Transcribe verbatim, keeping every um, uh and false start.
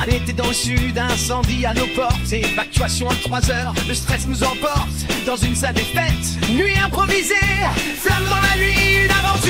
Un été dans le sud, incendie à nos portes, évacuation en trois heures, le stress nous emporte dans une salle des fêtes. Nuit improvisée, flamme dans la nuit, une aventure